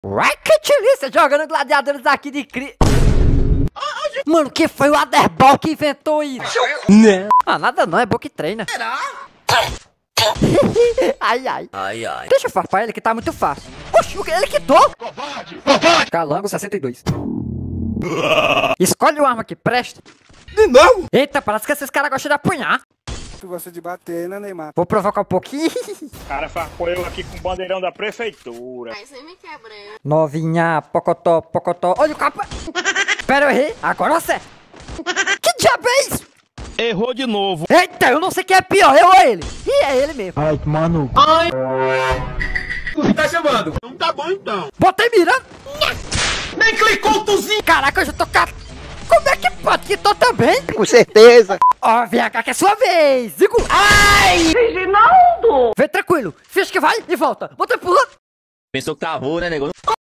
Rocket League jogando gladiadores aqui de Mano, que foi o Aderbal que inventou isso? Não. Ah, nada não, é bom que treina. Será? Ai, ai. Ai, ai. Deixa eu farpar ele que tá muito fácil. Oxi, ele quitou. Covarde. Calango 62. Escolhe uma arma que presta. De novo? Eita, parece que esses caras gostam de apunhar. Tu gosta de bater, né, Neymar? Vou provocar um pouquinho. O cara farpou eu aqui com o bandeirão da prefeitura. Mas você me quebra. Novinha, pocotó, pocotó. Olha o capa. Pera, eu errei. Agora você. Que diabo é isso? Errou de novo. Eita, eu não sei quem é pior, eu ou ele. E é ele mesmo. Ai, mano. Ai. O tá chamando? Não tá bom então. Botei mira. Nem clicou, tuzinho. Caraca, eu já tô Como é que pode? Que tô também? Com certeza. Ó, vem cá que é sua vez. Zico. Ai! Reginaldo! Vem tranquilo. Finge que vai e volta. Bota pula. Pensou que travou, né, negócio?